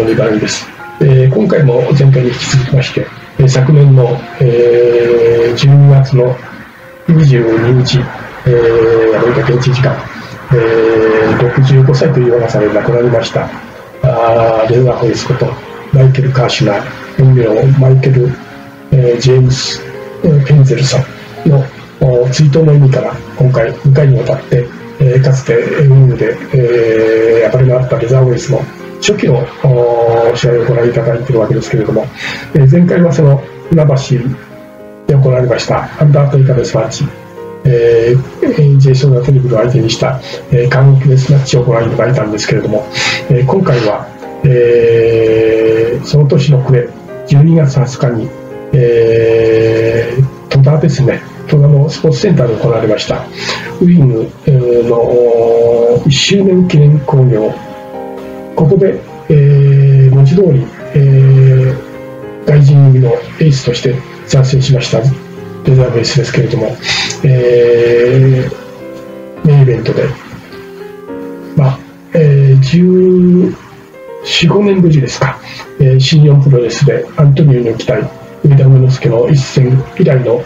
リバルです。今回も前回に引き続きまして、昨年の、12月の22日、アメリカ現地時間、65歳という若さで亡くなりましたレザーホイスことマイケル・カーシュナー、本名マイケル、ジェームス・ペンゼルソンの追悼の意味から今回2回にわたって、かつてウィングで、暴れ回ったレザーホイスの初期の試合をご覧いただいているわけですけれども、前回はその船橋で行われましたアンダーテイカーデスマッチ、ジェイソン・ナテリブルを相手にした韓国デスマッチをご覧いただいたんですけれども、今回は、その年の暮れ12月20日に、戸田ですね、戸田のスポーツセンターで行われましたウィングの1周年記念興行、ここで、文字通り、外人組のエースとして参戦しましたレザーベースですけれども、メインイベントで、14、15年ぶりですか、新日本プロレスでアントニオ猪木対上田梅之助の一戦以来の、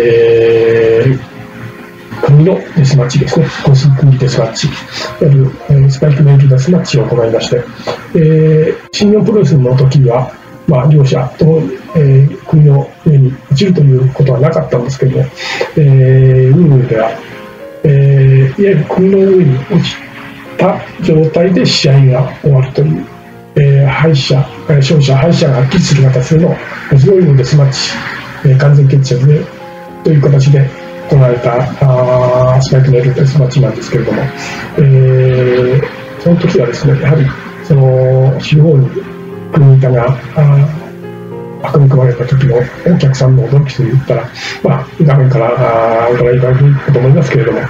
国のデスマッチですね、コス国デスマッチ、いわゆるスパイクメールデスマッチを行いまして、新日本プロレスの時には、両者とも、国の上に落ちるということはなかったんですけれども、ウィングでは、いわゆる国の上に落ちた状態で試合が終わるという、勝者敗者がはっきりする形での文字通りのデスマッチ、完全決着でという形で行われたスパイクメールデスマッチなんですけれども、その時はですね、やはりその四方に国板が運び込まれた時のお客さんの驚きといったら、画面からご覧いただくかと思いますけれども、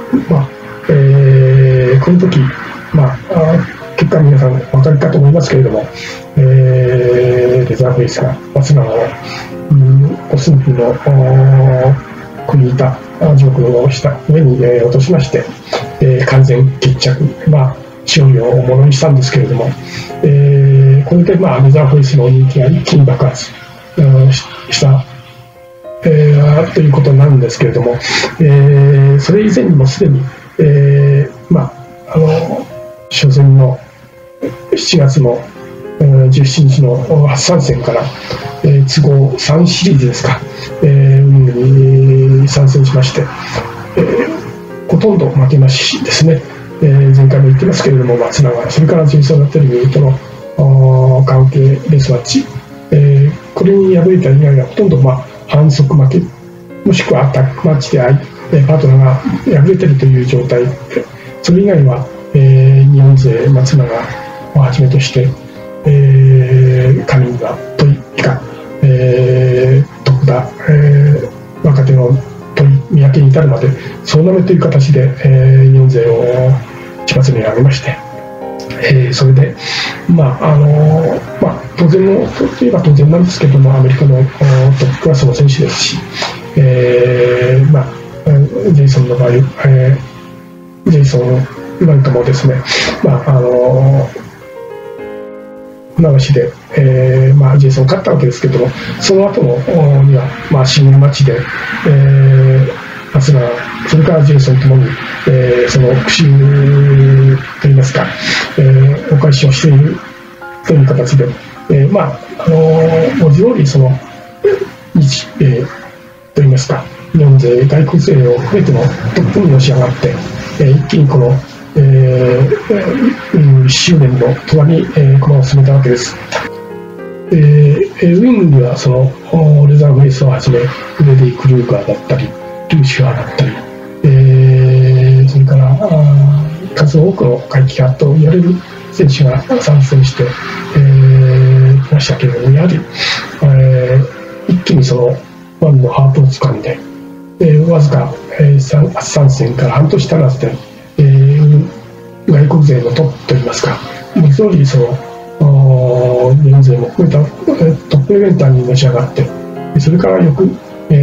この時、結果皆さんお分かりかと思いますけれども、レザーフェイスが松永をお寸法の国板上空をした上に、落としまして、完全決着、勝利をものにしたんですけれども、これでレザーフェイスの人気が一気に爆発した、ということなんですけれども、それ以前にもすでに、初戦の7月の17日の初参戦から、都合3シリーズですか、ウィングに参戦しまして、ほとんど負けなしですね。前回も言ってますけれども、松永、それからジェイソン・ナテリブルとの関係レスマッチ、これに敗れた以外はほとんど反則負け、もしくはアタックマッチでパートナーが敗れているという状態、それ以外は、日本勢、松永をはじめとして、上村、戸井以下、徳田、若手の戸井、三宅に至るまで総なめという形で、日本勢を一発目に上げまして、それで、当然のといえば当然なんですけども、アメリカのトップクラスの選手ですし、ジェイソンの場合、ジェイソンなんかもですね、船橋で、ジェイソン勝ったわけですけども、その後のには、シングルマッチで、松永、それからジェイソンともに、その復讐といいますか、お返しをしているという形で、文字通りその日米といいますか、日本勢、外国勢を含めてのトップにのし上がって、一気にこの1周年の虎に駒を進めたわけです。ウィングにはそのレザーフェイスをはじめフレディ・クルーガーだったりルーシュアーだったり、それから数多くの怪奇派と言われる選手が参戦してきましたけれども、やはり、一気にそのファンのハートをつかんで、わずか初参戦から半年足らずで、外国勢のトップといいますか、文字通りその日本勢も含めたトップイベンターにのし上がって、それから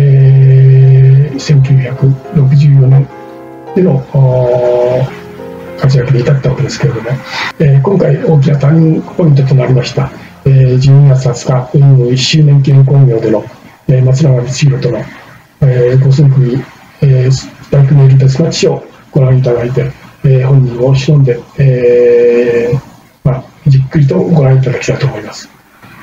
翌、1964年での活躍に至ったわけですけれども、今回大きなターニングポイントとなりました、12月20日1周年記念興行での、松永光弘との、五寸組スパイクネイルデスマッチをご覧いただいて、本人を忍んで、じっくりとご覧いただきたいと思います。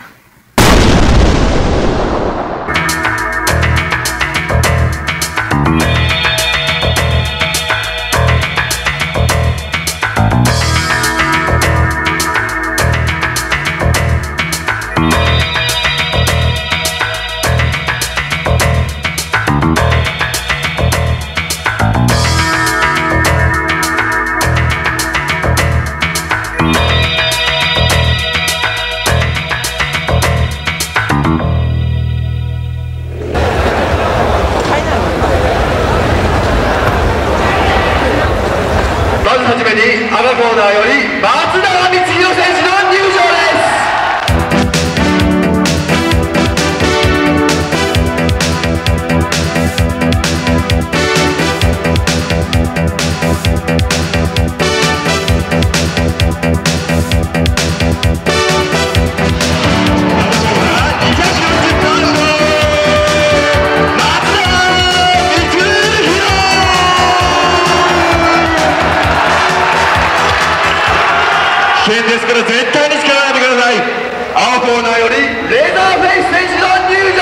はじめに赤コーナーより松永光弘選手の入場です。危険ですから絶対に近寄らないでください。青コーナーよりレーザーフェイス選手の入場です。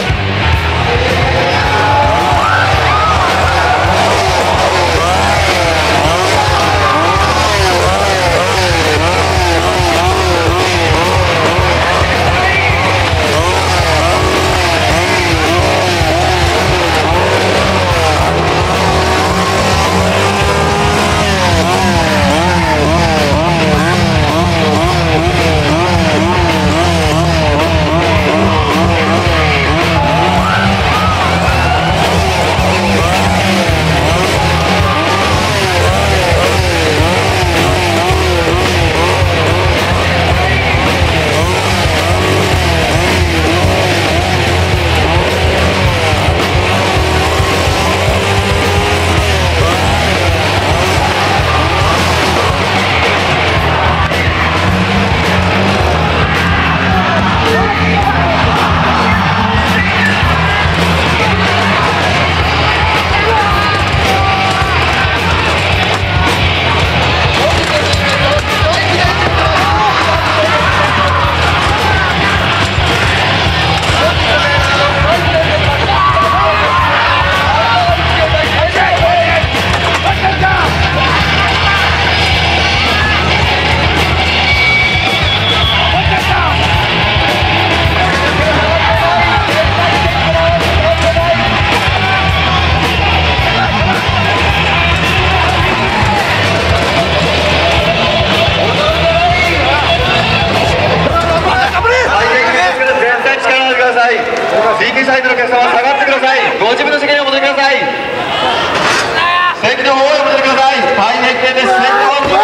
右サイドのお客様下がってください。ご自分の席にお戻りください。席の方へお戻りください。大変危険です。席の方へ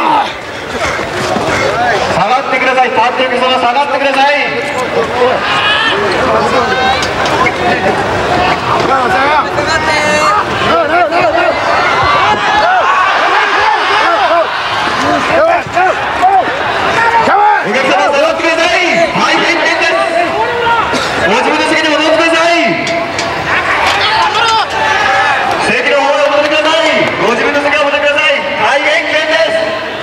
下がってください。立っているお客様下がってください。お客様下がってください。大変危険です。ご自分の席に戻ってください。席の方へお戻りください。ご自分の席にお戻りください。大変危険です。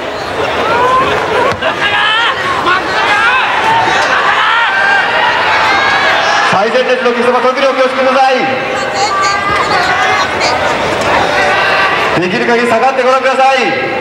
最前列のお客様、特にお気をつけください。できる限り下がってご覧ください。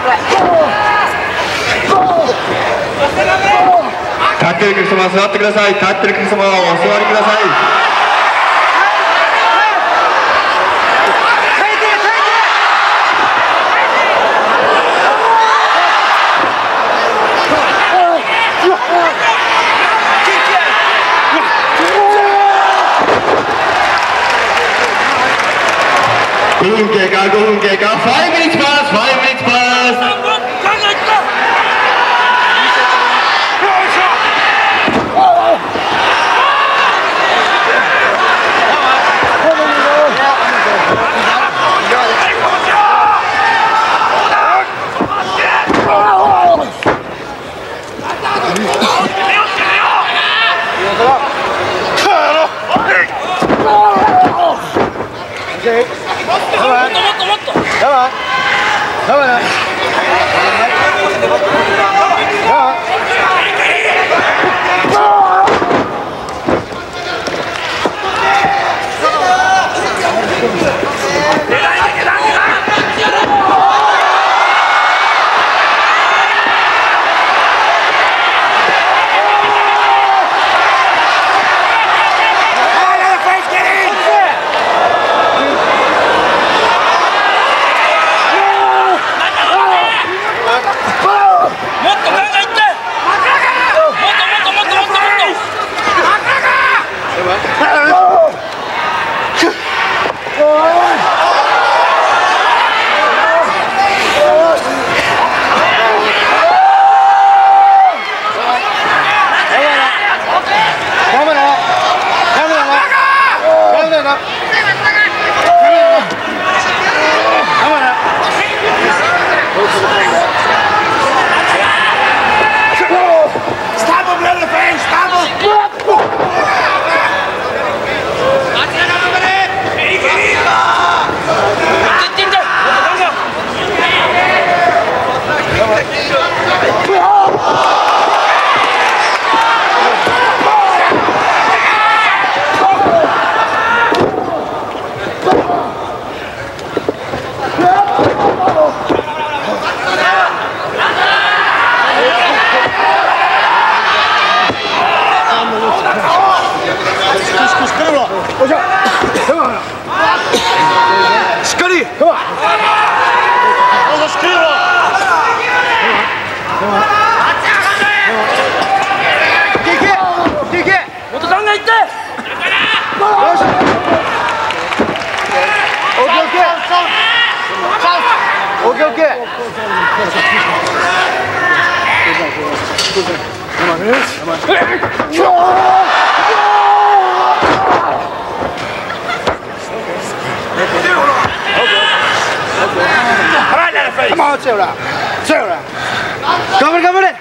立ってるお客様は座ってください。立ってるお客様はお座りください。5分経過、5分経過、5 minutes pass、5 minutes pass。 強いな、強いな。頑張れ頑張れ。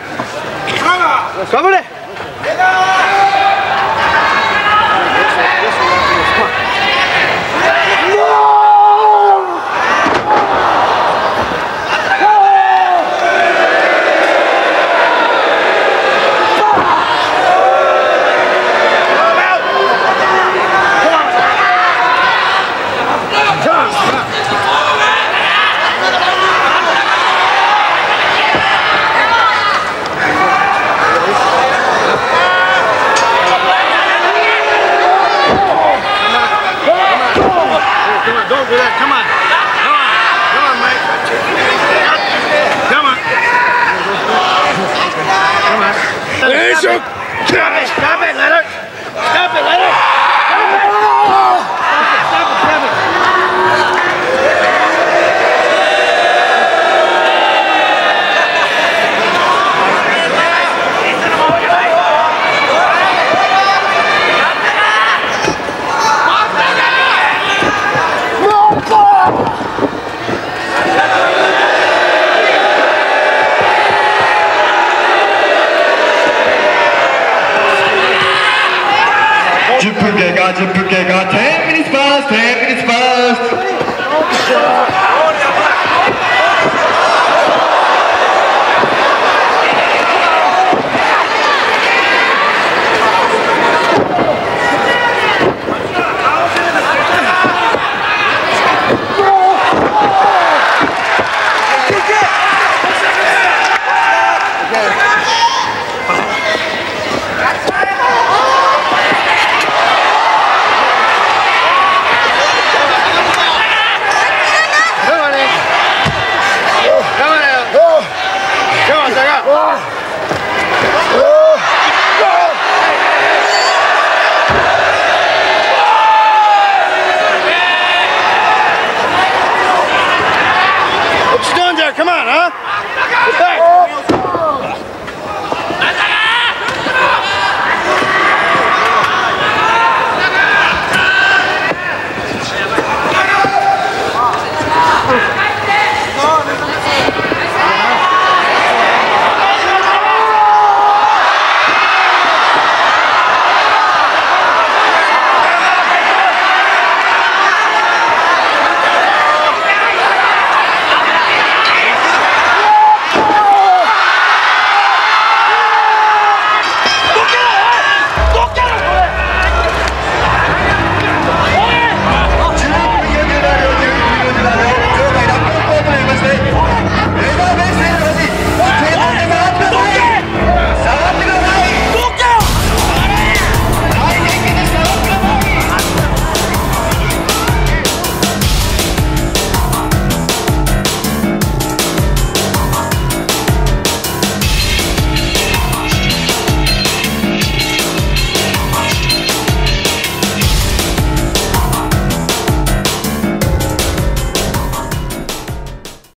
頑張れ。 な。